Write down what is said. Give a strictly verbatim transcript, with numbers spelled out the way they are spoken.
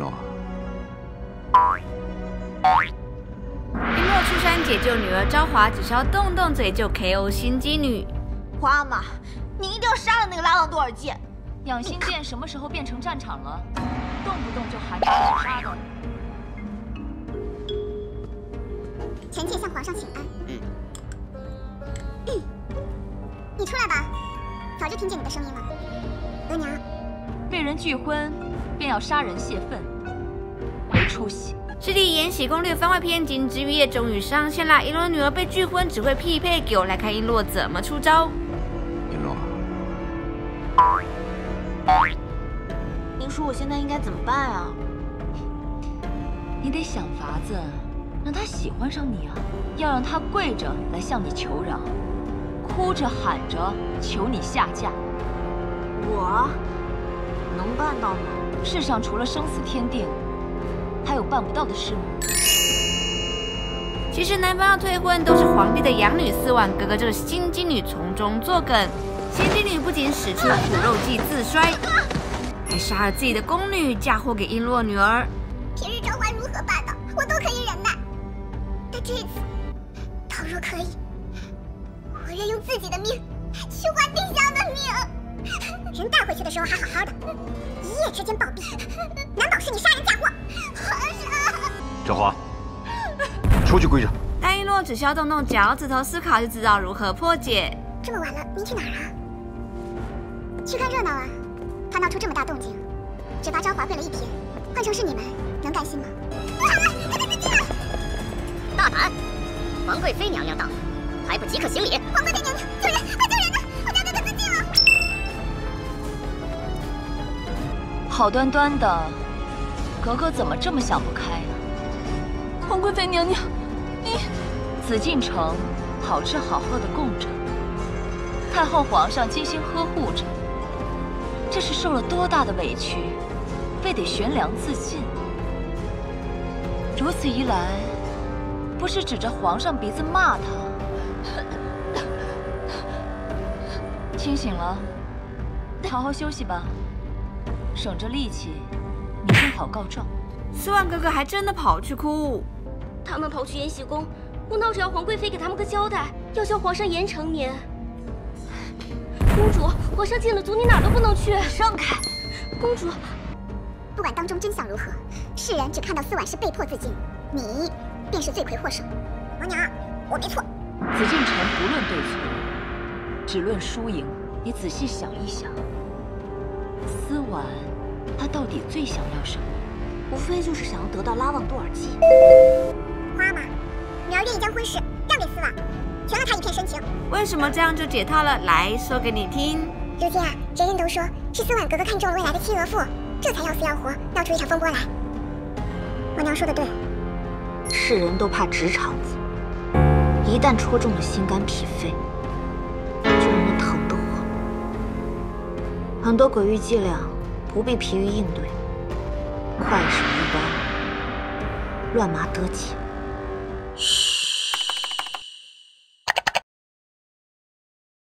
诺。 一诺出山解救女儿昭华，只需要动动嘴就 K O 心机女。 花妈，你一定要杀了那个拉旺多尔基！ 养心殿什么时候变成战场了？动不动就喊打喊杀的。 臣妾向皇上请安。嗯。嗯。你出来吧，早就听见你的声音了。额娘， 被人拒婚，便要杀人泄愤，没出息。 师弟《延禧攻略》番外篇《金枝玉叶》终于上线啦！璎珞女儿被拒婚，只会匹配，给我来看璎珞怎么出招。 璎珞， 您说我现在应该怎么办啊？ 你得想法子让他喜欢上你啊！要让他跪着来向你求饶，哭着喊着求你下嫁。 我能办到吗？ 世上除了生死天定，还有办不到的事吗？ 其实男方要退婚，都是皇帝的养女四万哥哥这个心机女从中作梗。心机女不仅使出苦肉计自衰，还杀了自己的宫女，嫁祸给璎珞女儿。 平日昭华如何霸道，我都可以忍耐，但这次，倘若可以，我愿用自己的命去换丁香的命。人带回去的时候还好好的，一夜之间暴毙，难保是你杀人嫁祸。皇上， 昭华，出去跪着。 但璎珞只需要动动脚趾头思考，就知道如何破解。 这么晚了，您去哪儿啊？去看热闹啊！他闹出这么大动静，只罚昭华跪了一天，换成是你们，能甘心吗？ 大胆！皇贵妃娘娘到，还不即刻行礼！ 皇贵妃娘娘，救人！快救人呐！我家哥哥自尽了！ 好端端的，格格怎么这么想不开呀、啊？皇贵妃娘娘，你紫禁城好吃好喝的供着，太后皇上精心呵护着，这是受了多大的委屈，非得悬梁自尽。如此一来，不是指着皇上鼻子骂他？清醒了，好好休息吧，省着力气，明天好告状。 四万哥哥还真的跑去哭。 他们跑去延禧宫，我闹着要皇贵妃给他们个交代，要叫皇上严惩您。公主，皇上进了族，你哪儿都不能去。 让开！ 公主， 不管当中真相如何，世人只看到四婉是被迫自尽，你便是罪魁祸首。额娘，我没错。 紫禁城不论对错，只论输赢。你仔细想一想，思婉她到底最想要什么？ 无非就是想要得到拉旺多尔基。 花妈，女儿愿意将婚事让给思婉，全了她一片深情。 为什么这样就解套了？来说给你听。 如今啊，人人都说是思婉格格看中了未来的妻额妇，这才要死要活闹出一场风波来。我娘说的对， 世人都怕直肠子，一旦戳中了心肝脾肺，就让人疼得慌。很多诡异伎俩不必疲于应对，快手一刀，乱麻得解。